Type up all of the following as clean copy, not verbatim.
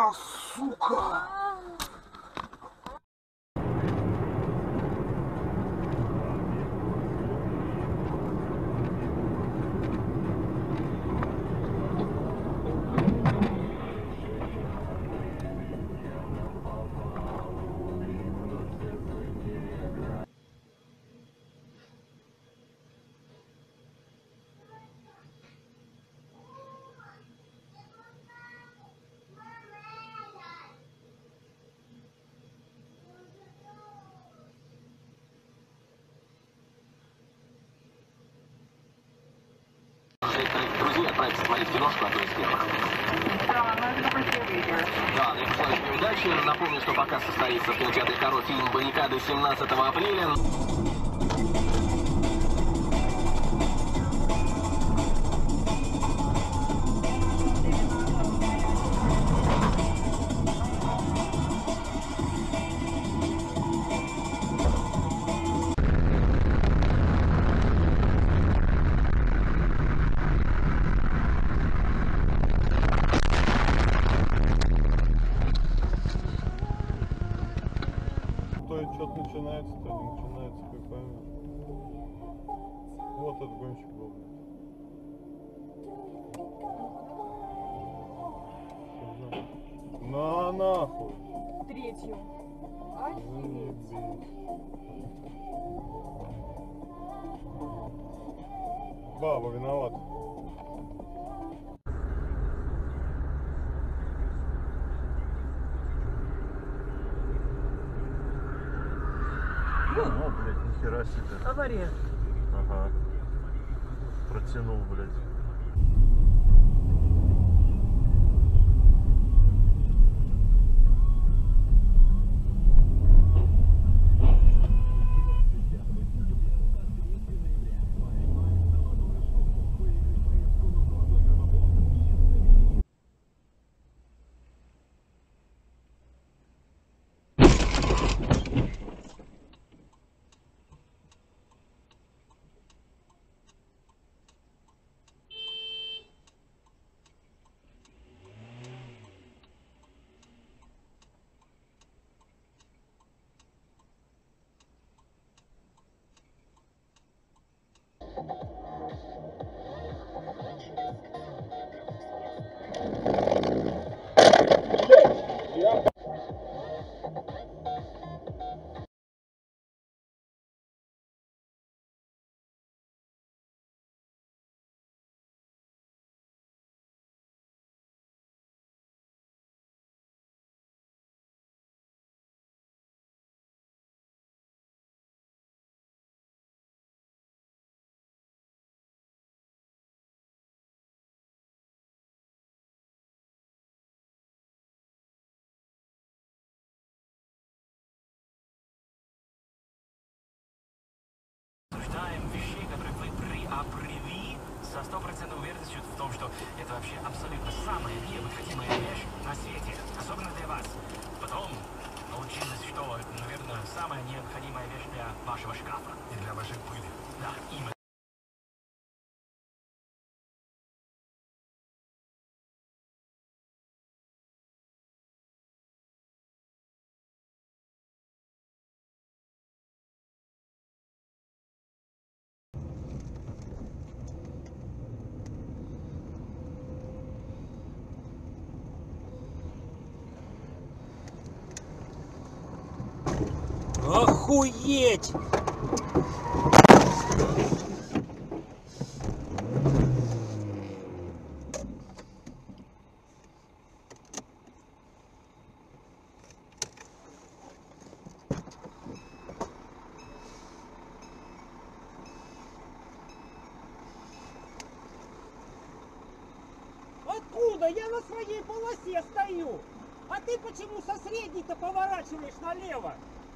сука! Друзья отправиться смотреть киношку одну из первых. Да, но это такой видео. Да, я пожелаю тебе удачи. Напомню, что показ состоится в кинотеатре «Каро» фильм «Баррикады» 17 апреля. Что-то начинается-то, не начинается, как пойму. Вот этот гонщик был. На нахуй. Третью. Заебись. Баба виновата. О, блядь, нихера себе. Авария. Ага. Протянул, блядь. Вещей, которые вы приобрели со стопроцентной уверенностью в том, что это вообще абсолютно самая необходимая вещь на свете, особенно для вас. Потом получилось, что это, наверное, самая необходимая вещь для вашего шкафа и для вашей пыли. Да, именно. Охуеть! Откуда? Я на своей полосе стою. А ты почему со средней-то поворачиваешь налево?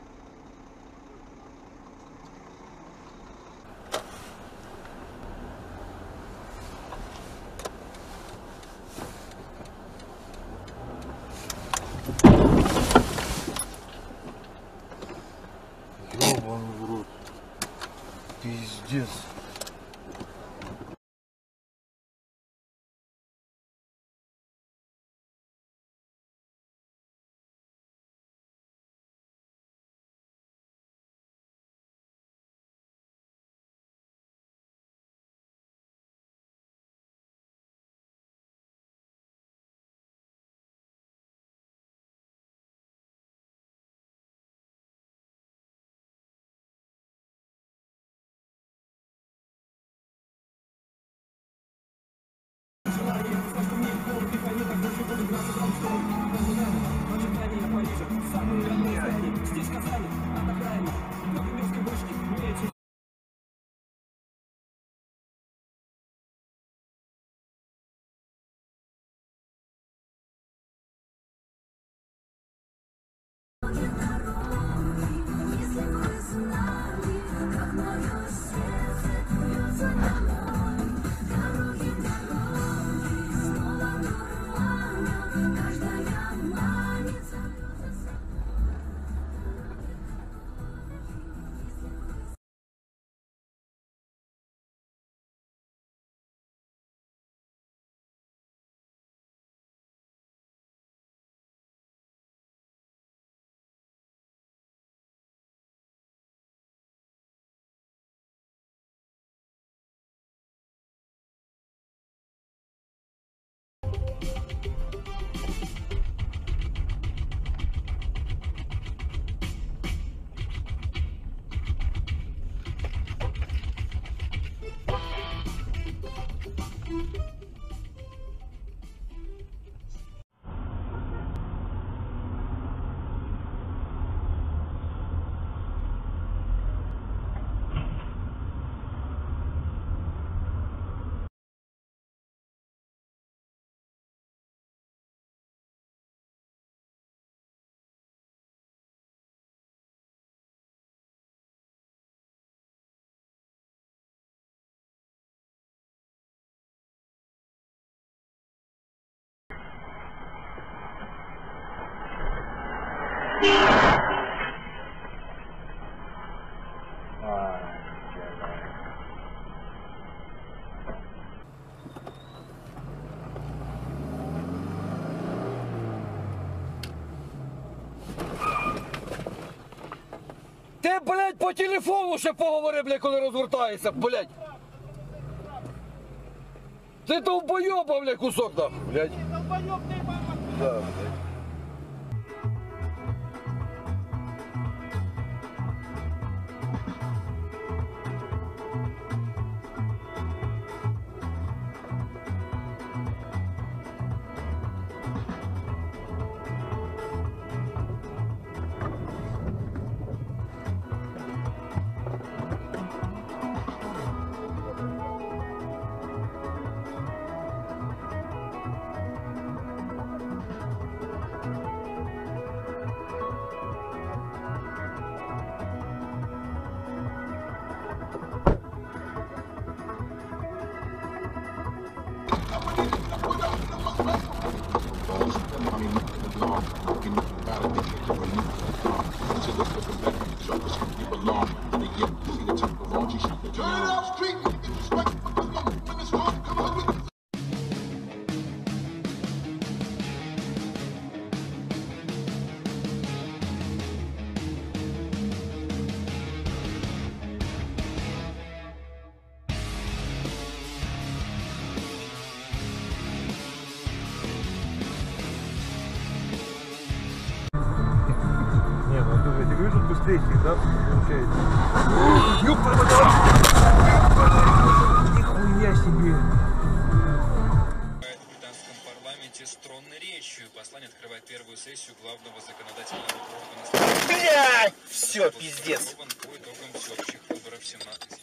Ёбаный в рот. Пиздец. Ти, блядь, по телефону ще поговори, блядь, коли розвертаєшся, блядь. Ти довбойоба, блядь, кусок нахуй, блядь. Долбоёб ты, мама! Да, блядь. Не, ну ты говоришь, что быстрее всегда получается. Нихуя себе. В британском парламенте с тронной речью. Послание открывает первую сессию главного законодательного органа. Блядь! Все, пиздец. По итогам всеобщих выборов 17.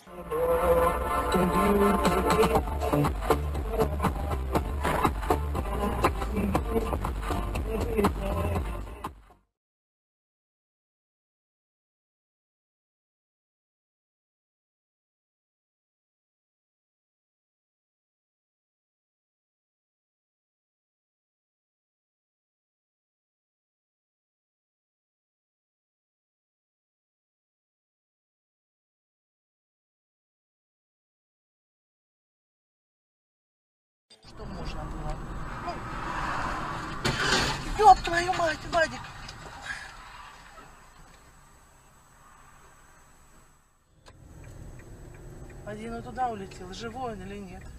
Что можно было? Ну, ёб твою мать, Вадик! Один и туда улетел, живой он или нет?